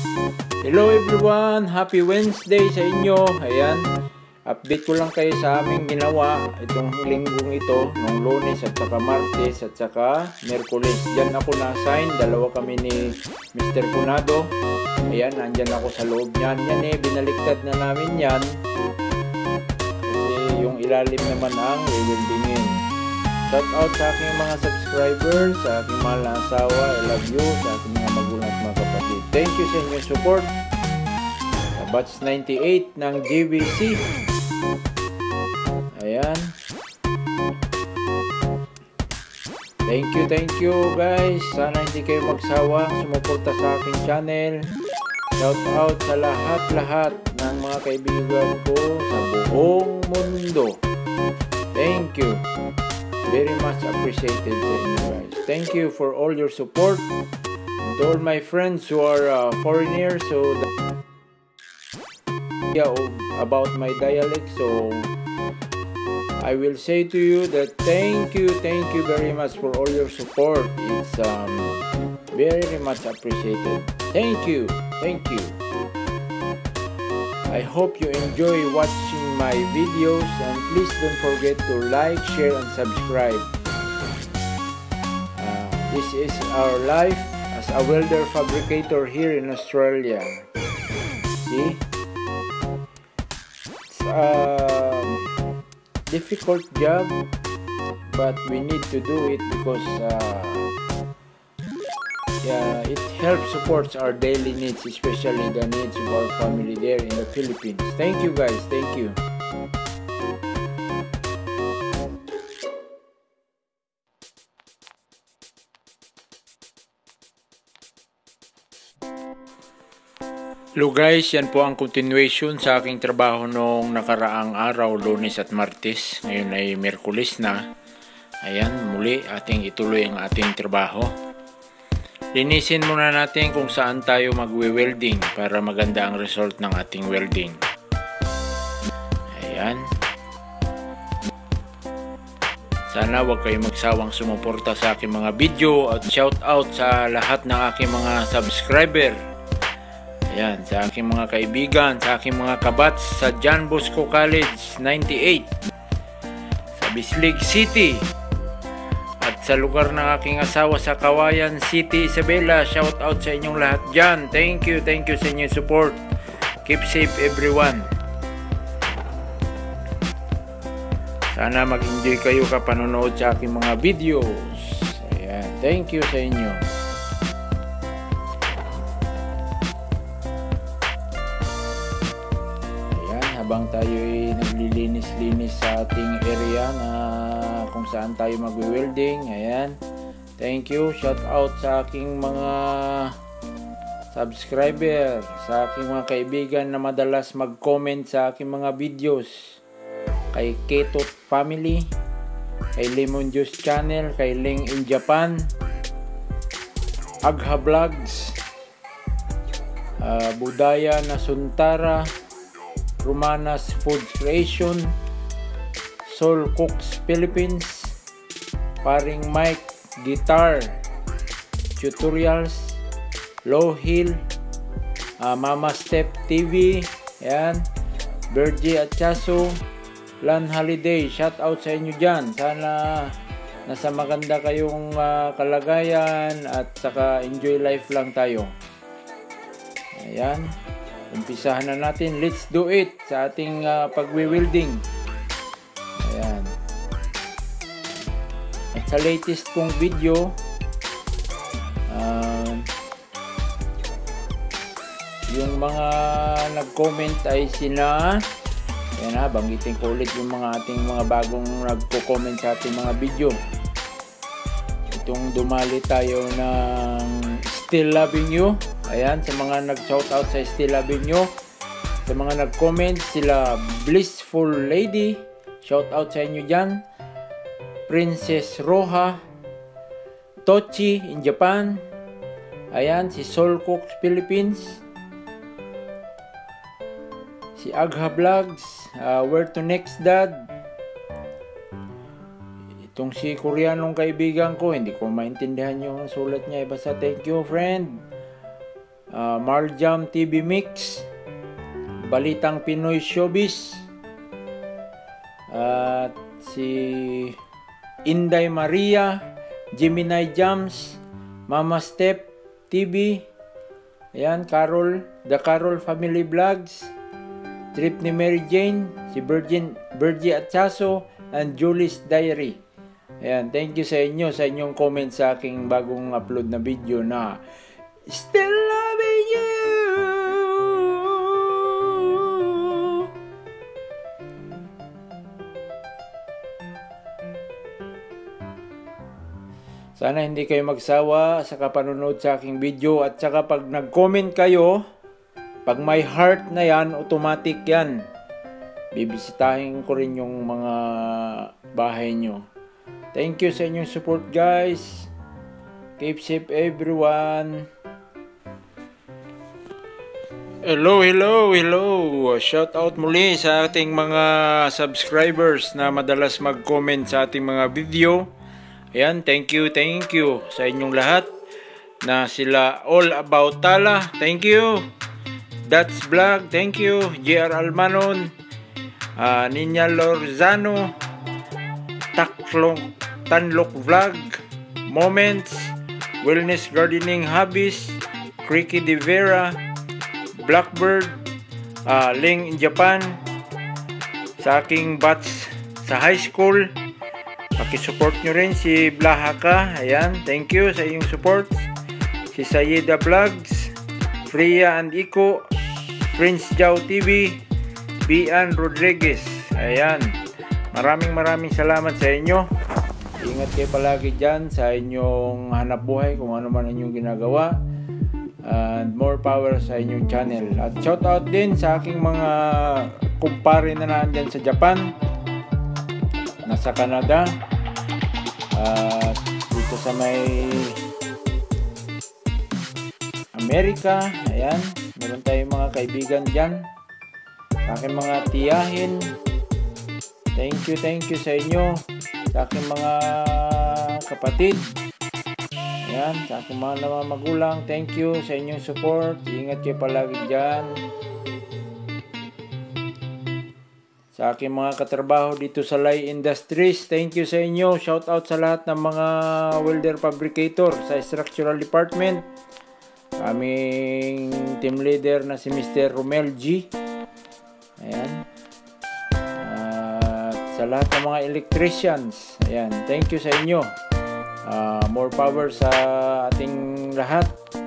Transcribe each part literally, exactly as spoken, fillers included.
Hello everyone! Happy Wednesday sa inyo! Ayan, update ko lang kayo sa aming ginawa itong linggong ito, nung Lunes at saka Martes at saka Merkulis. Diyan ako na-assign, dalawa kami ni Mister Punado. Ayan, nandyan ako sa loob niyan. Yan eh, binaliktad na namin yan. Kasi yung ilalim naman ang re-weldingin. Shout out sa aking mga subscribers, sa aking mahal na asawa, I love you, sa aking mga magulang at mga kapatid. Thank you sa inyong support. Sa batch ninety-eight ng G B C. Ayan. Thank you, thank you guys. Sana hindi kayo magsawang sumuporta sa aking channel. Shout out sa lahat-lahat ng mga kaibigan ko sa buong mundo. Thank you. Very much appreciated sa inyo guys. Thank you for all your support. And to all my friends who are uh, foreigners, so that yeah, about my dialect, so I will say to you that thank you, thank you very much for all your support. It's um, very much appreciated. Thank you, thank you. I hope you enjoy watching my videos, and please don't forget to like, share, and subscribe. Uh, this is our life as a welder fabricator here in Australia. See? It's a difficult job, but we need to do it because uh, yeah, it helps supports our daily needs, especially the needs of our family there in the Philippines. Thank you guys, thank you. Hello guys, yan po ang continuation sa aking trabaho noong nakaraang araw, Lunes at Martes. Ngayon ay Merkulis na. Ayan, muli ating ituloy ang ating trabaho. Linisin muna natin kung saan tayo magwe-welding para maganda ang result ng ating welding. Ayan. Sana huwag kayong magsawang sumuporta sa aking mga video at shout out sa lahat ng aking mga subscriber. Ayan, sa aking mga kaibigan, sa aking mga kabats sa John Bosco College ninety-eight, sa Bislig City, at sa lugar ng aking asawa sa Kawayan City, Isabela. Shout out sa inyong lahat dyan. Thank you, thank you sa inyong support. Keep safe everyone. Sana mag-enjoy kayo kapanonood sa aking mga videos. Ayan, thank you sa inyo. Ayan, habang tayo'y naglilinis-linis sa ating area na kung saan tayo mag-welding. Ayan, thank you. Shout out sa aking mga subscriber, sa aking mga kaibigan na madalas mag-comment sa aking mga videos. Kay Ketot Family, kay Lemon Juice Channel, kay Ling in Japan, Agha Vlogs, uh, Budaya na Suntara, Romanas Food Creation, Soul Cooks Philippines, Paring Mike Guitar Tutorials, Low Hill, uh, Mama Step T V, yan, Bergie Atchaso, Lan Holiday. Shout out sa inyo dyan. Sana nasa maganda kayong uh, kalagayan at saka enjoy life lang tayo. Ayan, umpisahan na natin. Let's do it sa ating uh, pagwi-welding. Ayan. At sa latest kong video, uh, yung mga nag-comment ay sina, ayan ha, banggitin ko ulit yung mga ating mga bagong nagko-comment sa ating mga video. Itong dumali tayo ng Still Loving You. Ayan, sa mga nag-shoutout sa Still Loving You, sa mga nag-comment sila Blissful Lady, shoutout sa inyo dyan. Princess Roja, Tochi in Japan, ayan, si Soul Cooks Philippines, si Agha Vlogs, uh, Where to Next Dad, itong si Koreanong kaibigan ko, hindi ko maintindihan yung sulat niya, basta thank you friend. uh, Marjam T V Mix, Balitang Pinoy Showbiz, at si Inday Maria, Gemini Jams, Mama Step T V, ayan, Carol, The Carol Family Vlogs, Trip ni Mary Jane, si Virgin, Virgie Atchaso, and Julie's Diary. Ayan, thank you sa inyo, sa inyong comment sa aking bagong upload na video na Still Loving You. Sana hindi kayo magsawa sa kapanunod sa aking video, at saka pag nag-comment kayo, pag may heart na yan, automatic yan. Bibisitahin ko rin yung mga bahay nyo. Thank you sa inyong support, guys. Keep safe everyone. Hello, hello, hello. Shout out muli sa ating mga subscribers na madalas mag-comment sa ating mga video. Ayan, thank you, thank you sa inyong lahat. Na sila All About Tala, thank you. That's Vlog, thank you. J R Almanon, uh, Ninya Lorzano, Taklong, Tanlok Vlog, Moments, Wellness Gardening Hobbies, Cricky De Vera, Blackbird, uh, Ling in Japan, sa aking batch sa high school. Pakisupport nyo rin si Blahaka. Ayan, thank you sa iyong support. Si Sayeda Vlogs, Freya and Iko, Prince Jao T V, Bian Rodriguez. Ayan, maraming maraming salamat sa inyo. Ingat kayo palagi dyan sa inyong hanap buhay, kung ano man inyong ginagawa. And more power sa inyong channel. At shout out din sa aking mga kumpare na nandyan sa Japan, nasa Canada, at dito sa may Amerika. Ayan, meron tayong mga kaibigan dyan, sa aking mga tiyahin. Thank you, thank you sa inyo. Sa aking mga kapatid, ayan, sa aking mga magulang, thank you sa inyong support. Ingat kayo palagi dyan. Sa aking mga katrabaho dito sa Lai Industries, thank you sa inyo. Shout out sa lahat ng mga welder fabricator sa structural department. Aming team leader na si Mister Romel G. Ayan. At sa lahat ng mga electricians, ayan, thank you sa inyo. Uh, more power sa ating lahat.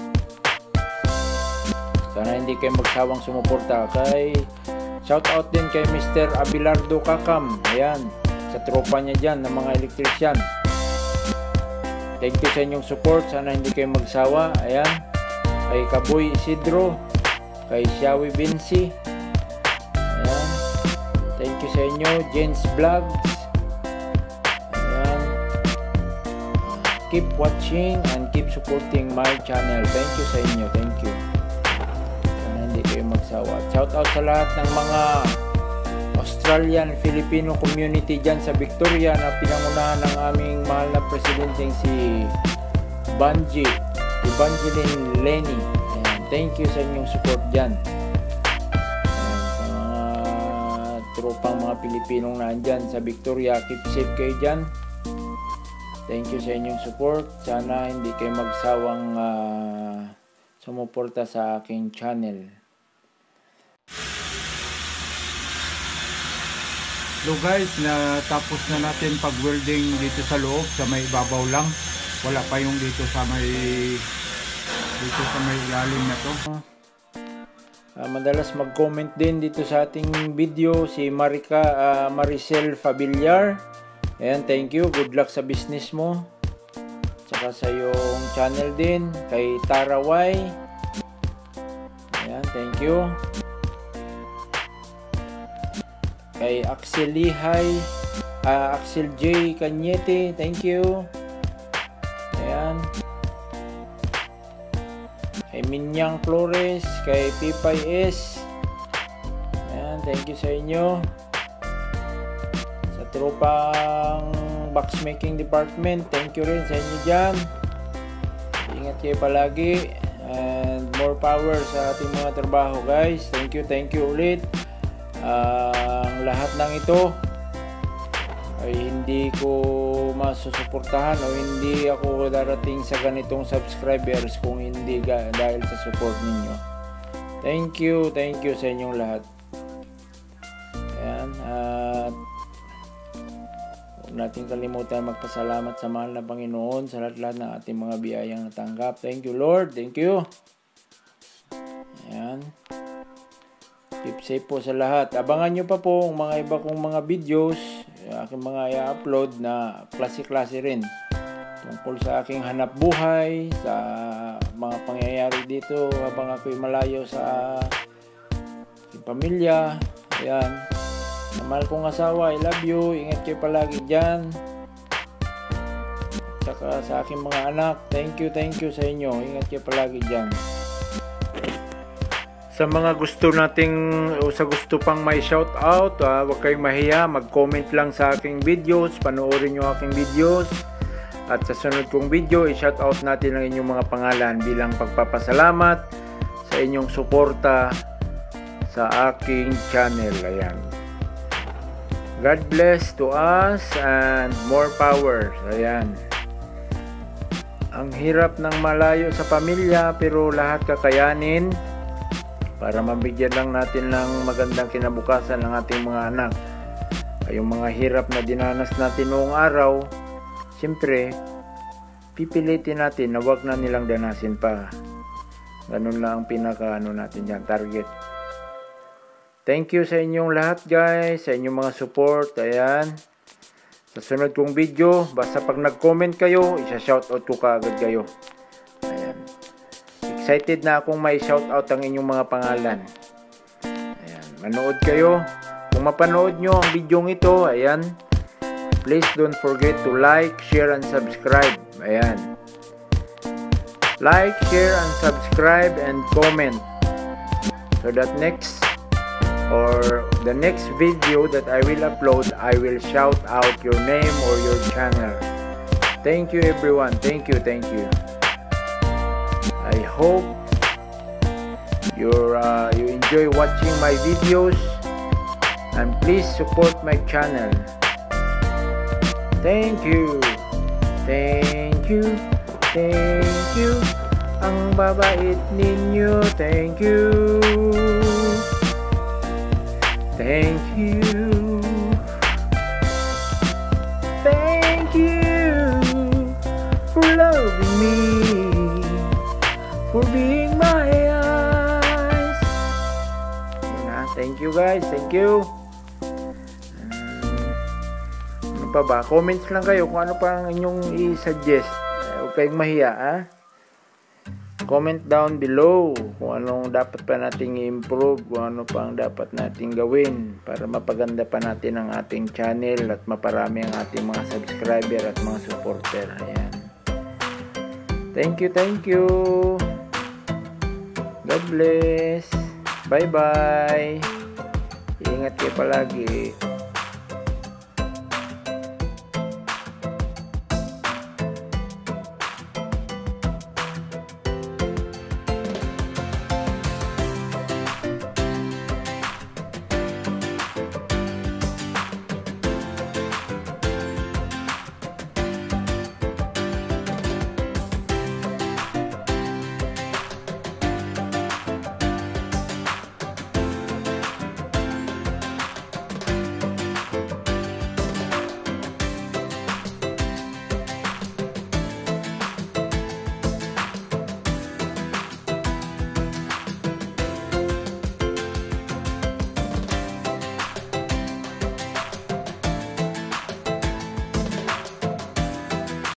Sana hindi kayo magsawang sumuporta. Kay shout out din kay Mister Abelardo Kakam. Ayan, sa tropa niya dyan ng mga electrician. Thank you sa inyong support. Sana hindi kayo magsawa. Ayan, kay Kaboy Isidro, kay Xiawi Vinci. Ayan, thank you sa inyo. Jens Vlogs. Ayan, keep watching and keep supporting my channel. Thank you sa inyo. Thank you. Sana hindi kayo magsawa. Shout out sa lahat ng mga Australian Filipino community dyan sa Victoria na pinangunahan ng aming mahal na presidente si Banji, Evangeline Lenny. Ayan, thank you sa inyong support dyan. Ayan, sa mga tropang mga Pilipinong nandyan sa Victoria, keep safe kayo dyan. Thank you sa inyong support. Sana hindi kayo magsawang uh, sumuporta sa aking channel. So guys, na tapos na natin pag-welding dito sa loob, sa may ibabaw lang. Wala pa yung dito sa may dito sa may ilalim na to. Uh, madalas mag-comment din dito sa ating video si Marica uh, Maricel Fabillar. Ayan, thank you. Good luck sa business mo. Tsaka sa yung channel din kay Tara Y. Ayan, thank you. Kay Axel Lihay, uh, Axel J Cañete, thank you. Ayan. Kay Minyang Flores, kay Pipay S. Ayan, thank you sa inyo. Sa tropang boxmaking department, thank you rin sa inyo dyan. Ingat kayo palagi. and more power sa ating mga trabaho, guys. Thank you, thank you ulit. Uh, ang lahat ng ito ay hindi ko masusuportahan o hindi ako darating sa ganitong subscribers kung hindi dahil sa support ninyo. Thank you, thank you sa inyong lahat. Ayan, at huwag natin kalimutan magpasalamat sa mahal na Panginoon sa lahat-lahat ng ating mga biyayang natanggap. Thank you, Lord. Thank you. Ayan. Keep safe po sa lahat. Abangan nyo pa po ang mga iba kong mga videos, aking mga i-upload na klase-klase rin. Tungkol sa aking hanap buhay, sa mga pangyayari dito habang ako'y malayo sa aking pamilya. Ayan. Mahal kong asawa, I love you. Ingat kayo palagi dyan. Saka sa aking mga anak, thank you, thank you sa inyo. Ingat kayo palagi dyan. Sa mga gusto nating o sa gusto pang may shout out, ah, huwag kayong mahiya, mag-comment lang sa aking videos, panoorin nyo aking videos. At sa sunod kong video, i-shout out natin ang inyong mga pangalan bilang pagpapasalamat sa inyong suporta sa aking channel. Ayan. God bless to us and more power. Ayan. Ang hirap ng malayo sa pamilya pero lahat kakayanin para mabigyan lang natin ng magandang kinabukasan ng ating mga anak. Yung mga hirap na dinanas natin noong araw, siyempre, pipilitin natin na wag na nilang danasin pa. Ganun lang ang pinaka ano natin dyan, target. Thank you sa inyong lahat, guys, sa inyong mga support. Ayan. Sa sunod kong video, basta pag nag-comment kayo, isa-shoutout ko kaagad kayo. Ayan. Excited na akong may shoutout ang inyong mga pangalan. Ayan. Manood kayo. Kung mapanood nyo ang video ito, ayan, please don't forget to like, share, and subscribe. Ayan. Like, share, and subscribe, and comment. So that next or the next video that I will upload, I will shout out your name or your channel. Thank you everyone. Thank you, thank you. I hope you're, uh, you enjoy watching my videos and please support my channel. Thank you. Thank you. Thank you. Ang babait ninyo. Thank you. Thank you. Thank you for loving me, for being my eyes. Thank you guys, thank you. Ano pa ba? Comments lang kayo kung ano pa ang inyong i-suggest. Huwag kayong mahiya, ha? Comment down below kung anong dapat pa nating i-improve, kung ano pa ang dapat nating gawin para mapaganda pa natin ang ating channel at maparami ang ating mga subscriber at mga supporter. Ayan. Thank you, thank you. God bless. Bye bye. Ingat kayo palagi.